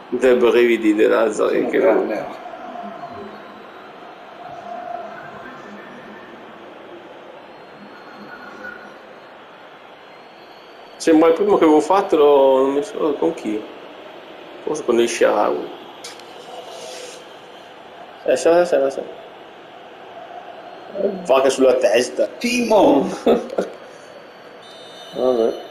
dei brividi della Sono che grande. sembra il primo che avevo fatto, non mi so con chi, forse con il Shaarawy. Sì. Va che sulla testa. Timo! Vabbè.